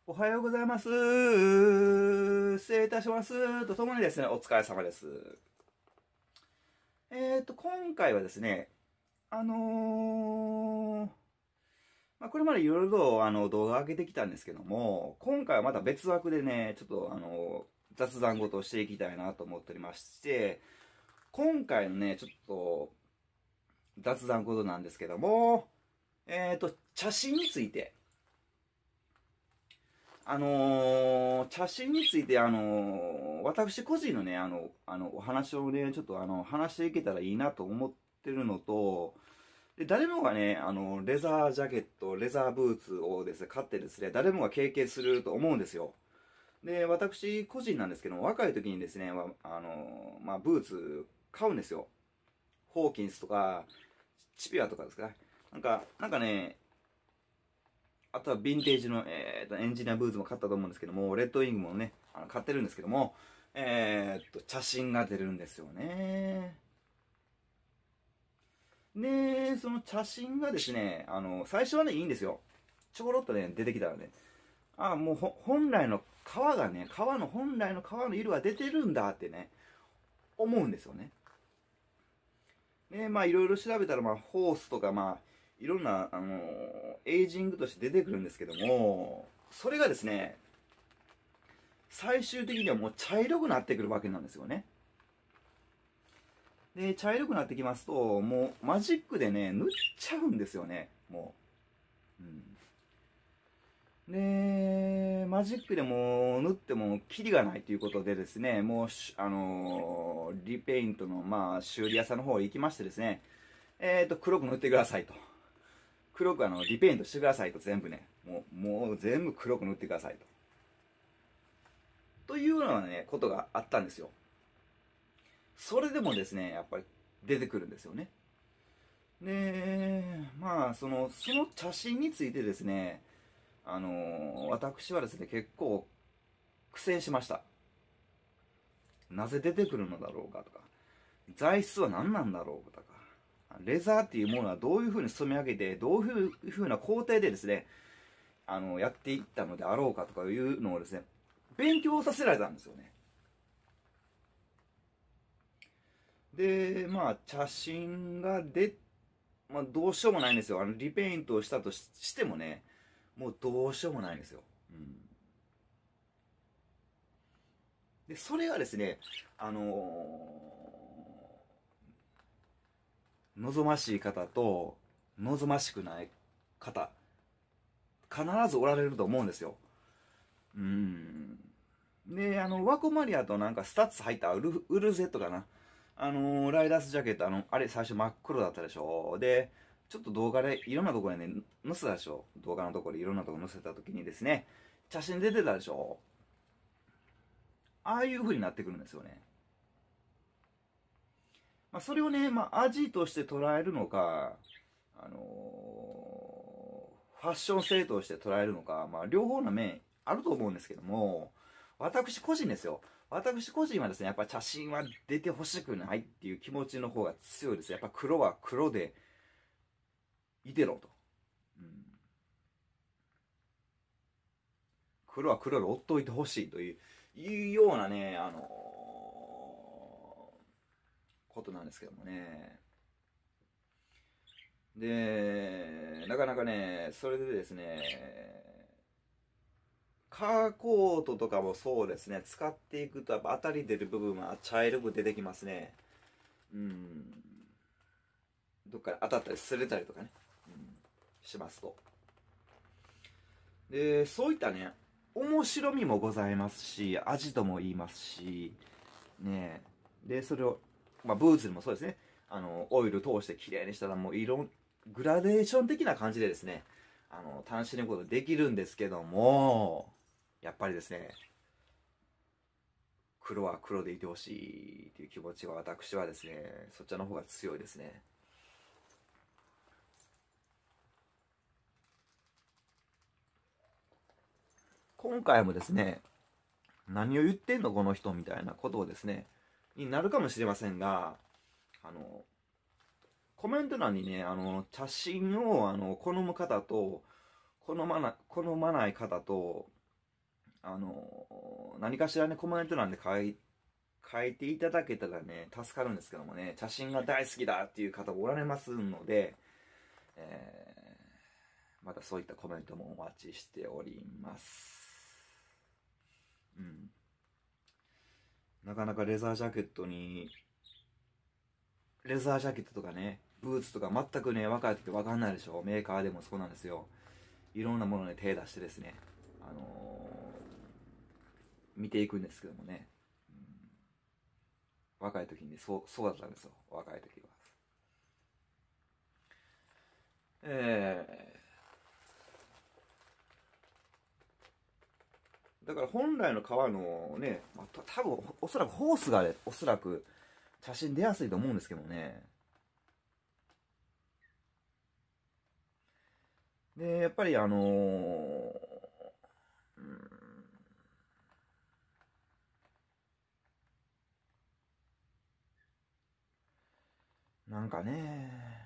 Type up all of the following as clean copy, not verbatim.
おはようございます。失礼いたします。とともにですね、お疲れ様です。今回はですね、これまでいろいろと動画上げてきたんですけども、今回はまた別枠でね、ちょっと雑談事をしていきたいなと思っておりまして、今回のね、ちょっと雑談事なんですけども、茶芯について、茶芯について、私個人のね、お話をね、ちょっと話していけたらいいなと思ってるのと、で、誰もがね、レザージャケット、レザーブーツをですね、買ってですね、誰もが経験すると思うんですよ。で、私個人なんですけども、若い時にですね、ブーツ買うんですよ。ホーキンスとか、チピアとかですかね。なんかね、あとはヴィンテージの、エンジニアブーツも買ったと思うんですけども、レッドウィングもね、買ってるんですけども、茶芯が出るんですよね。で、その茶芯がですね、最初はね、いいんですよ。ちょころっとね、出てきたらね、もう本来の皮がね、本来の皮の色が出てるんだってね、思うんですよね。で、いろいろ調べたら、ホースとか、いろんな、エイジングとして出てくるんですけども、それがですね、最終的にはもう茶色くなってくるわけなんですよね。で、茶色くなってきますと、もうマジックでね、塗っちゃうんですよね、もう。で、マジックでも塗ってもキリがないということでですね、もうリペイントの、修理屋さんの方へ行きましてですね、黒く塗ってくださいと。黒くリペイントしてくださいと、全部ね。もう全部黒く塗ってくださいと。というようなね、ことがあったんですよ。それでもですね、やっぱり出てくるんですよね。で、その茶芯についてですね、私はですね、結構苦戦しました。なぜ出てくるのだろうかとか、材質は何なんだろうかとか、レザーっていうものはどういうふうに染め上げて、どういうふうな工程でですね、やっていったのであろうかとかいうのをですね、勉強させられたんですよね。で、茶芯がどうしようもないんですよ。リペイントをしたとしてもね、もうどうしようもないんですよ。で、それがですね、望ましい方と、望ましくない方、必ずおられると思うんですよ。で、ワコマリアとなんかスタッツ入ったウルゼットかな。ライダースジャケット、あれ最初真っ黒だったでしょ。で、ちょっと動画でいろんなところにね、載せたでしょ。動画のところでいろんなところに載せた時にですね、写真出てたでしょ。ああいう風になってくるんですよね。それをね、味として捉えるのか、ファッション性として捉えるのか、両方の面あると思うんですけども、私個人ですよ。私個人はですね、やっぱ茶芯は出てほしくないっていう気持ちの方が強いです。やっぱ黒は黒でいてろと。黒は黒で追っといてほしいというようなね、ことなんですけどもね。で、なかなかね、それでですね、カーコートとかもそうですね、使っていくとやっぱ当たり出る部分は茶色く出てきますね。どっかで当たったり擦れたりとかね、しますと。で、そういったね、面白みもございますし、味とも言いますし、ねで、それを、ブーツにもそうですね、オイル通して綺麗にしたらもうグラデーション的な感じでですね、楽しむことできるんですけども、やっぱりですね、黒は黒でいてほしいという気持ちは私はですね、そっちの方が強いですね。今回もですね、何を言ってんのこの人みたいなことをですね、になるかもしれませんが、コメント欄にね、茶芯を好む方と好まない方と何かしらね、コメント欄で書いていただけたらね、助かるんですけどもね、茶神が大好きだっていう方もおられますので、またそういったコメントもお待ちしております。うん。なかなかレザージャケットとかね、ブーツとか全くね、若い時分かんないでしょ。メーカーでもそうなんですよ。いろんなものに手出してですね、見ていくんですけどもね、若い時にそうだったんですよ、若い時は。だから本来の革のね、多分おそらくホースがおそらく写真出やすいと思うんですけどね。で、やっぱりなんかね、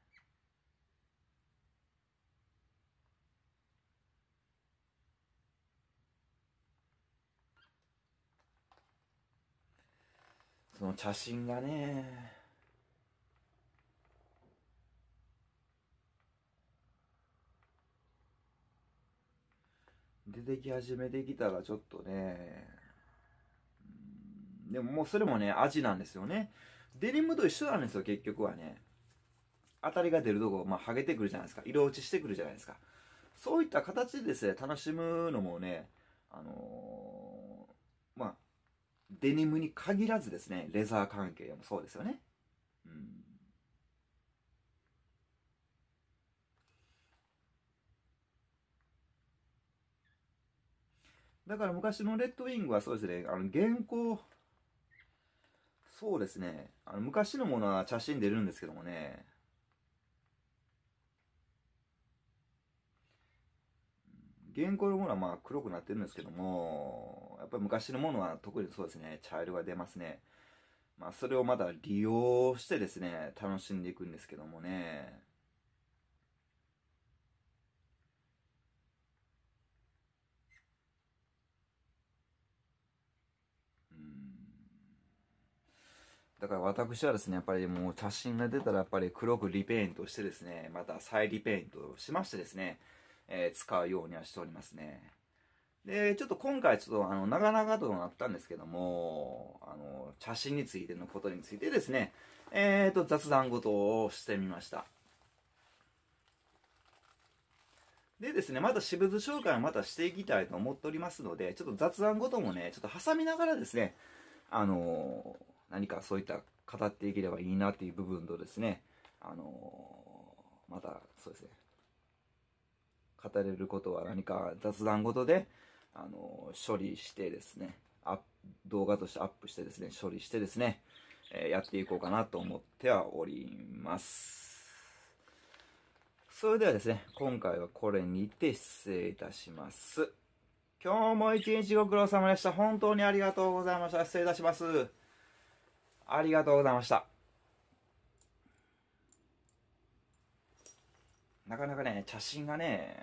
その写真がね、出てき始めてきたらちょっとね、でももうそれもね、味なんですよね。デニムと一緒なんですよ、結局はね。当たりが出るとこ、剥げてくるじゃないですか。色落ちしてくるじゃないですか。そういった形でですね、楽しむのもね、あのまあ、デニムに限らずですね、レザー関係もそうですよね。うん。だから昔のレッドウィングはそうですね、原稿、そうですね、昔のものは写真出るんですけどもね、原稿のものは黒くなってるんですけども、やっぱり昔のものは特にそうですね、茶色が出ますね。それをまた利用してですね、楽しんでいくんですけどもね。うん。だから私はですね、やっぱりもう写真が出たらやっぱり黒くリペイントしてですね、また再リペイントをしましてですね、使うようにはしておりますね。で、ちょっと今回ちょっと長々となったんですけども、写真についてのことについてですね、雑談事をしてみました。でですね、また私物紹介をまたしていきたいと思っておりますので、ちょっと雑談事もね、ちょっと挟みながらですね、何かそういった語っていければいいなっていう部分とですね、またそうですね、語れることは何か雑談事で、処理してですね、動画としてアップしてですね、処理してですね、やっていこうかなと思ってはおります。それではですね、今回はこれにて失礼いたします。今日も一日ご苦労様でした。本当にありがとうございました。失礼いたします。ありがとうございました。なかなかね、茶芯がね、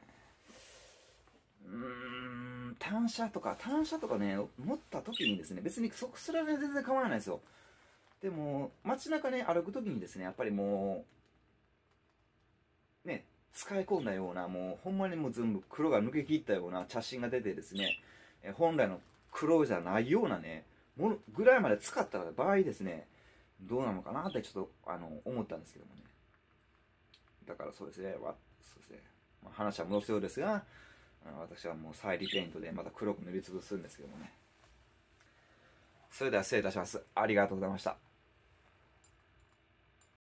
単車とかね、持った時にですね、別にそれはね、全然構わないですよ。でも、街中ね、歩く時にですね、やっぱりもう、ね、使い込んだような、もうほんまにもう全部黒が抜けきったような茶芯が出てですね、本来の黒じゃないようなね、ものぐらいまで使った場合ですね、どうなのかなってちょっと思ったんですけどもね。だからそうですね、そうですね、話は戻すようですが、私はもう再リペイントでまた黒く塗りつぶすんですけどもね。それでは失礼いたします。ありがとうございました。